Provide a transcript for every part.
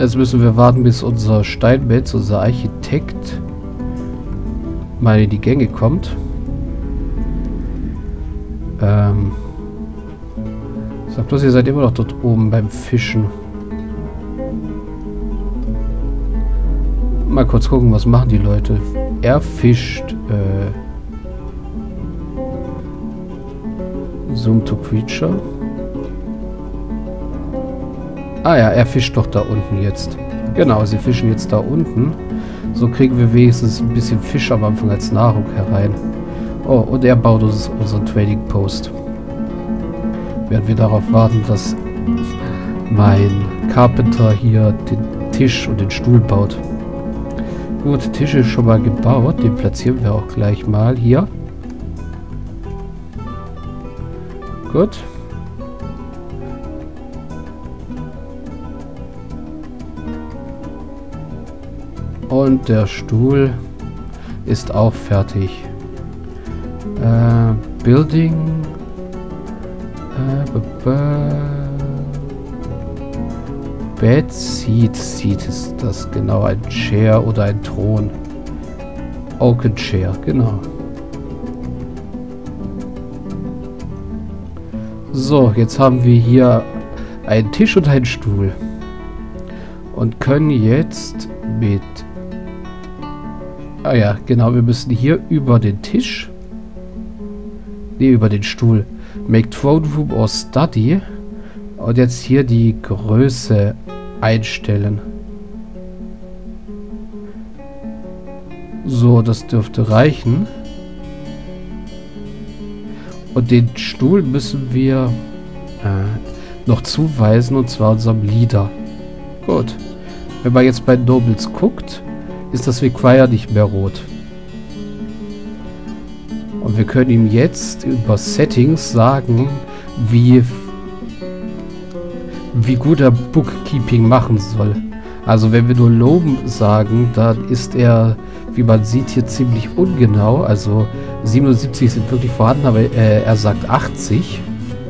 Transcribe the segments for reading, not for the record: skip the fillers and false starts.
Jetzt müssen wir warten, bis unser Steinmetz, unser Architekt, mal in die Gänge kommt. Sag bloß, ihr seid immer noch dort oben beim Fischen. Mal kurz gucken, was machen die Leute. Er fischt. Zoom to Creature. Ah ja, er fischt doch da unten jetzt. Genau, sie fischen jetzt da unten. So kriegen wir wenigstens ein bisschen Fisch am Anfang als Nahrung herein. Oh, und er baut uns unseren Trading Post. Während wir darauf warten, dass mein Carpenter hier den Tisch und den Stuhl baut. Gut, Tisch ist schon mal gebaut. Den platzieren wir auch gleich mal hier. Gut. Und der Stuhl ist auch fertig. Building. Bed Seat ist das genau. Ein Chair oder ein Thron. Oaken Chair, genau. So, jetzt haben wir hier einen Tisch und einen Stuhl. Und können jetzt mit... Ah ja, genau, wir müssen hier über den Tisch... Ne, über den Stuhl. Make Throne Room or Study. Und jetzt hier die Größe einstellen. So, das dürfte reichen. Und den Stuhl müssen wir noch zuweisen, und zwar unserem Leader. Gut. Wenn man jetzt bei Nobles guckt, ist das Require nicht mehr rot. Und wir können ihm jetzt über Settings sagen, wie gut er Bookkeeping machen soll. Also wenn wir nur loben sagen, dann ist er, wie man sieht, hier ziemlich ungenau. Also 77 sind wirklich vorhanden, aber er sagt 80.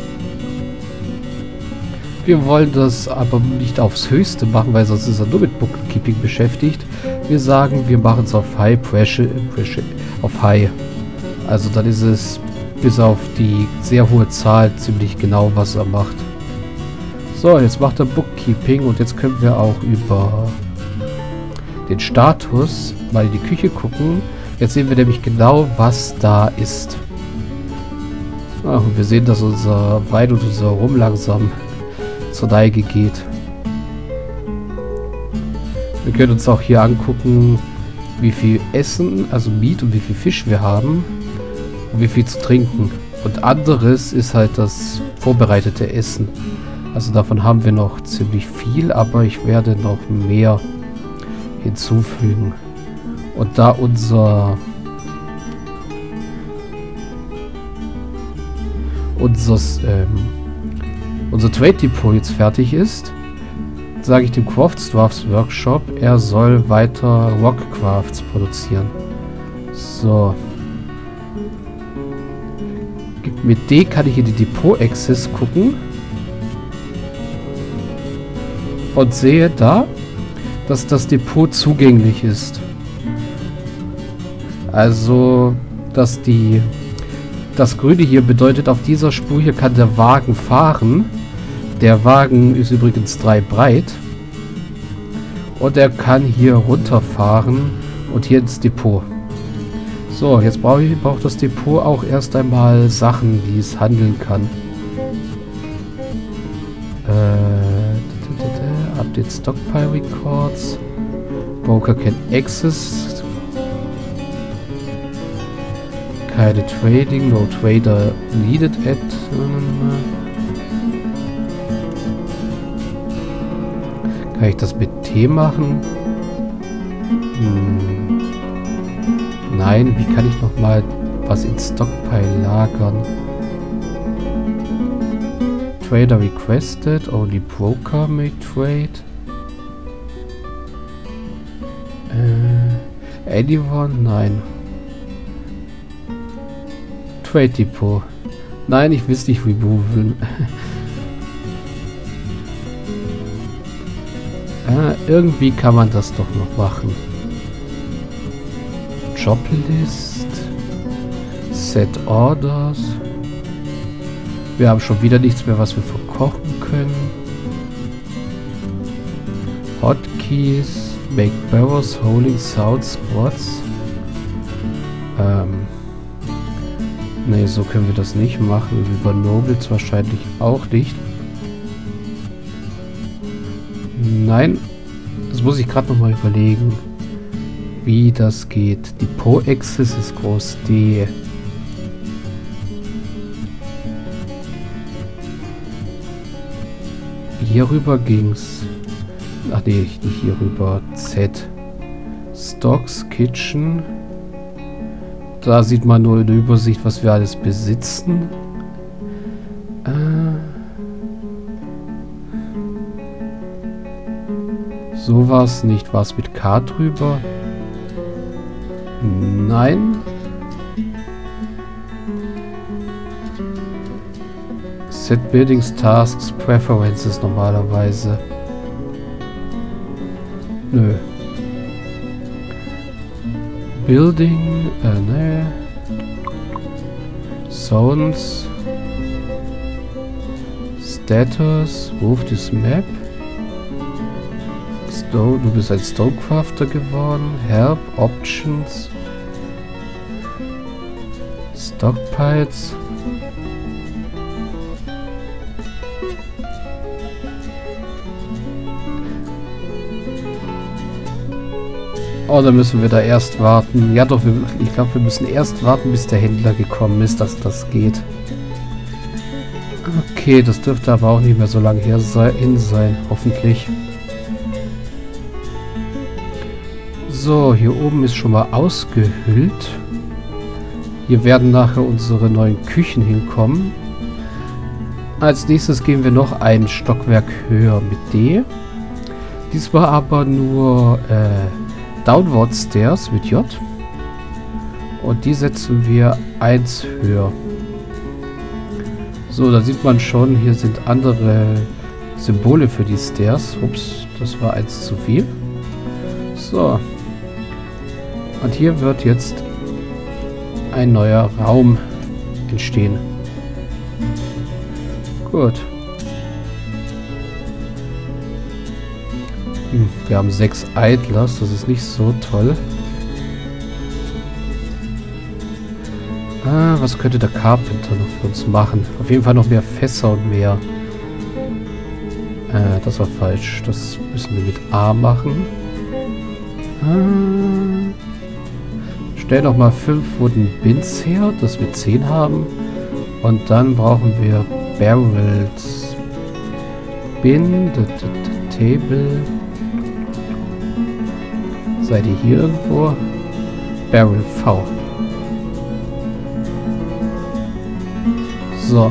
Wir wollen das aber nicht aufs Höchste machen, weil sonst ist er nur mit Bookkeeping beschäftigt. Wir sagen, wir machen es auf High Pressure, auf High. Also dann ist es bis auf die sehr hohe Zahl ziemlich genau, was er macht. So, jetzt macht er Bookkeeping und jetzt können wir auch über den Status mal in die Küche gucken. Jetzt sehen wir nämlich genau, was da ist. Ach, und wir sehen, dass unser Wein und unser Rum langsam zur Neige geht. Wir können uns auch hier angucken, wie viel Essen, also Meat und wie viel Fisch wir haben und wie viel zu trinken. Und anderes ist halt das vorbereitete Essen. Also davon haben wir noch ziemlich viel, aber ich werde noch mehr hinzufügen. Und da unser Trade Depot jetzt fertig ist, sage ich dem Craftsdwarfs Workshop, er soll weiter Rockcrafts produzieren. So. Mit D kann ich in die Depot Access gucken. Und sehe da, dass das Depot zugänglich ist. Also, dass das Grüne hier bedeutet, auf dieser Spur hier kann der Wagen fahren. Der Wagen ist übrigens 3 breit. Und er kann hier runterfahren und hier ins Depot. So, jetzt braucht das Depot auch erst einmal Sachen, die es handeln kann. Update Stockpile Records. Broker can access. Keine Trading, no Trader needed at. Kann ich das mit T machen? Nein, wie kann ich nochmal was in Stockpile lagern? Trader requested, only broker may trade. Anyone? Nein. Trade Depot. Nein, ich will es nicht removen. Irgendwie kann man das doch noch machen. Joblist. Set Orders. Wir haben schon wieder nichts mehr, was wir verkochen können. Hotkeys. Make barrels holding sound squads. Ne, so können wir das nicht machen. Über Nobles wahrscheinlich auch nicht. Nein. Das muss ich gerade nochmal überlegen, wie das geht. Die Po-Axis ist groß D. Hier rüber ging's. Ach nee, nicht hier rüber. Z. Stocks, Kitchen. Da sieht man nur eine Übersicht, was wir alles besitzen. So war es nicht. War es mit K drüber? Nein. Set Buildings, Tasks, Preferences normalerweise. Nö. Building, ne. Zones. Status, Move this Map. Stone, du bist ein Stonecrafter geworden. Help, Options. Stockpiles. Oh, da müssen wir da erst warten. Ja doch, ich glaube, wir müssen erst warten, bis der Händler gekommen ist, dass das geht. Okay, das dürfte aber auch nicht mehr so lange her sein, hoffentlich. So, hier oben ist schon mal ausgehüllt. Hier werden nachher unsere neuen Küchen hinkommen. Als nächstes gehen wir noch ein Stockwerk höher mit D. Diesmal aber nur Downward Stairs mit J. Und die setzen wir 1 höher. So, da sieht man schon, hier sind andere Symbole für die Stairs. Ups, das war 1 zu viel. So. Und hier wird jetzt ein neuer Raum entstehen. Gut. Wir haben 6 Idlers, das ist nicht so toll. Was könnte der Carpenter noch für uns machen? Auf jeden Fall noch mehr Fässer und mehr. Das war falsch. Das müssen wir mit A machen. Stell noch mal 5 Wooden Bins her, dass wir 10 haben. Und dann brauchen wir Barrels. Bin, Table. Seid ihr hier irgendwo? Barrel V. So.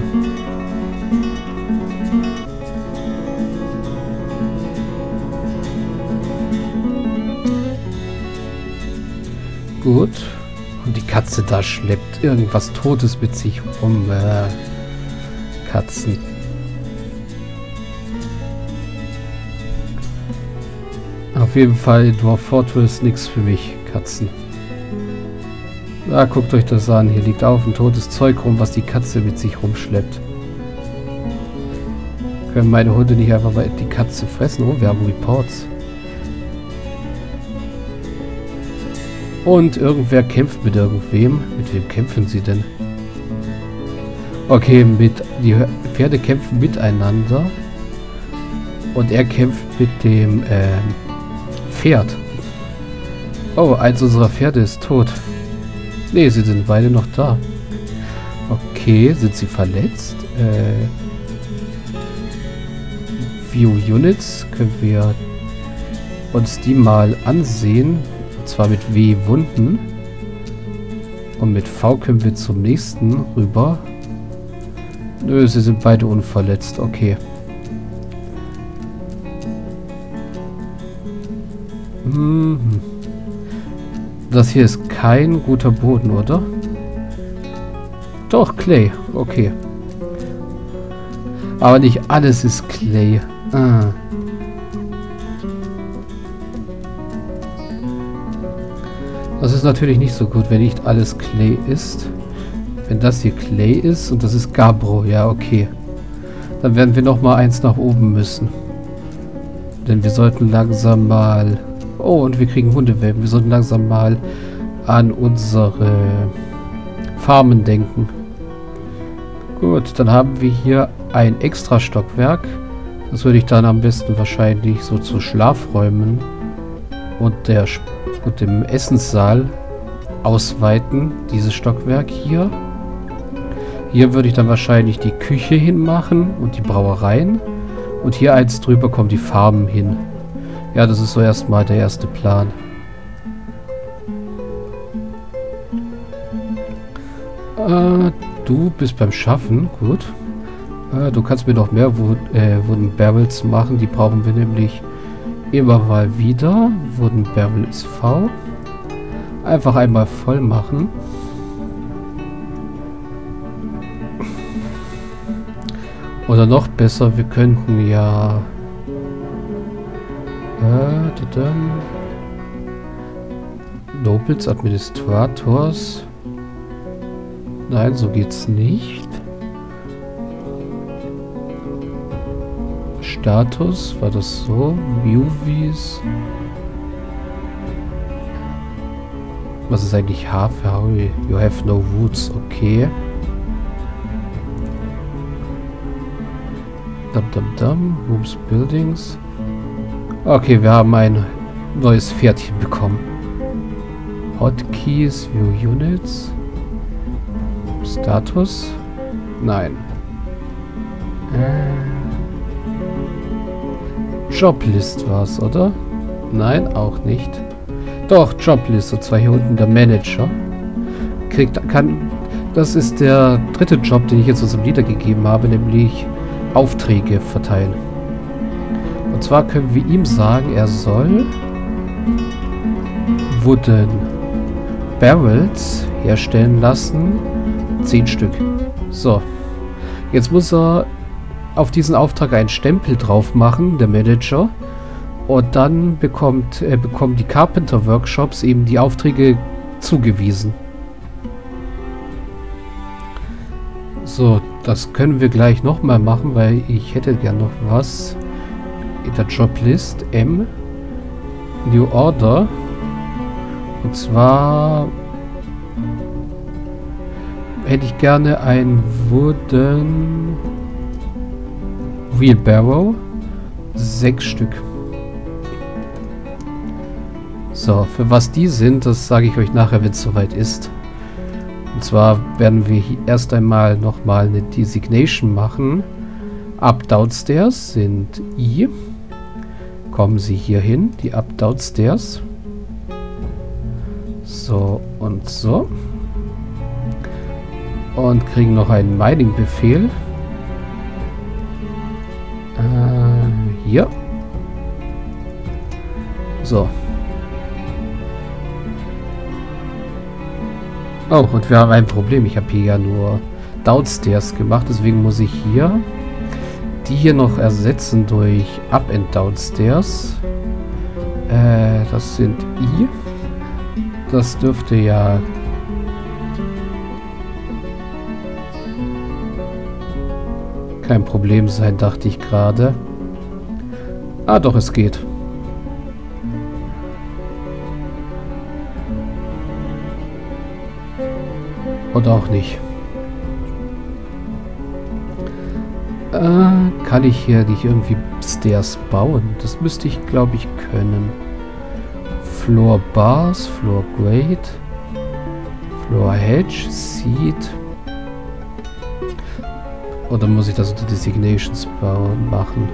Gut. Und die Katze da schleppt irgendwas Totes mit sich rum. Katzen. Auf jeden Fall Dwarf Fortress nichts für mich, Katzen. Da guckt euch das an. Hier liegt auf ein totes Zeug rum, was die Katze mit sich rumschleppt. Können meine Hunde nicht einfach mal die Katze fressen? Oh, wir haben Reports. Und irgendwer kämpft mit irgendwem. Mit wem kämpfen sie denn? Okay, die Pferde kämpfen miteinander. Und er kämpft mit dem Pferd. Oh, eins unserer Pferde ist tot. Ne, sie sind beide noch da. Okay, sind sie verletzt? View Units. Können wir uns die mal ansehen. Und zwar mit W Wunden. Und mit V können wir zum nächsten rüber. Nö, sie sind beide unverletzt. Okay. Das hier ist kein guter Boden, oder? Doch, Clay. Okay. Aber nicht alles ist Clay. Das ist natürlich nicht so gut, wenn nicht alles Clay ist. Wenn das hier Clay ist und das ist Gabbro, ja okay. Dann werden wir noch mal eins nach oben müssen. Denn wir sollten langsam mal... Oh, und wir kriegen Hundewelpen. Wir sollten langsam mal an unsere Farmen denken. Gut, dann haben wir hier ein extra Stockwerk. Das würde ich dann am besten wahrscheinlich so zu Schlafräumen und dem Essenssaal ausweiten. Dieses Stockwerk hier. Hier würde ich dann wahrscheinlich die Küche hinmachen und die Brauereien. Und hier eins drüber kommen die Farmen hin. Ja, das ist so erstmal der erste Plan. Du bist beim Schaffen, gut. Du kannst mir noch mehr Wooden Barrels machen. Die brauchen wir nämlich immer mal wieder. Wooden Barrel ist V. Einfach einmal voll machen. Oder noch besser, wir könnten ja... Nobles, Administrators. Nein, so geht's nicht. Status, war das so? Movies. Was ist eigentlich H für Harry? You have no woods, okay. Rooms, Buildings. Okay, wir haben ein neues Pferdchen bekommen. Hotkeys, View Units. Status? Nein. Joblist war's, oder? Nein, auch nicht. Doch, Joblist, und zwar hier unten der Manager. Das ist der dritte Job, den ich jetzt unserem Leader gegeben habe, nämlich Aufträge verteilen. Und zwar können wir ihm sagen, er soll Wooden Barrels herstellen lassen. 10 Stück. So. Jetzt muss er auf diesen Auftrag einen Stempel drauf machen, der Manager. Und dann bekommen die Carpenter Workshops eben die Aufträge zugewiesen. So, das können wir gleich nochmal machen, weil ich hätte gern noch was in der Joblist. M. New Order. Und zwar hätte ich gerne ein Wooden Wheelbarrow. 6 Stück. So, für was die sind, das sage ich euch nachher, wenn es soweit ist. Und zwar werden wir hier erst einmal nochmal eine Designation machen. Up Downstairs sind I. Kommen Sie hier hin, die Up Downstairs. So und so. Und kriegen noch einen Mining-Befehl. Hier. So. Oh, und wir haben ein Problem. Ich habe hier ja nur Downstairs gemacht. Deswegen muss ich hier die hier noch ersetzen durch Up and Downstairs. Das sind I. Das dürfte ja... kein Problem sein, dachte ich gerade. Ah, doch, es geht. Oder auch nicht. Kann ich hier nicht irgendwie Stairs bauen? Das müsste ich, glaube ich, können. Floor Bars, Floor Grate, Floor Hedge, Seat. Oder muss ich das unter Designations machen?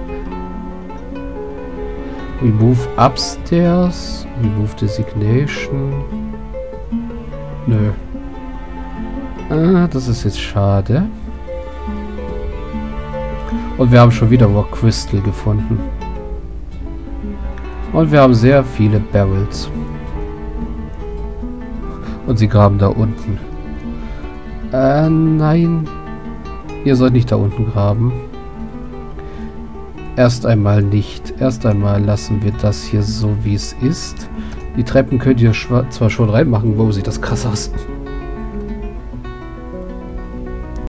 Remove Upstairs, Remove Designation. Nö. Das ist jetzt schade. Und wir haben schon wieder Rock Crystal gefunden. Und wir haben sehr viele Barrels. Und sie graben da unten. Nein. Ihr sollt nicht da unten graben. Erst einmal nicht. Erst einmal lassen wir das hier so, wie es ist. Die Treppen könnt ihr zwar schon reinmachen. Wow, sieht das krass aus.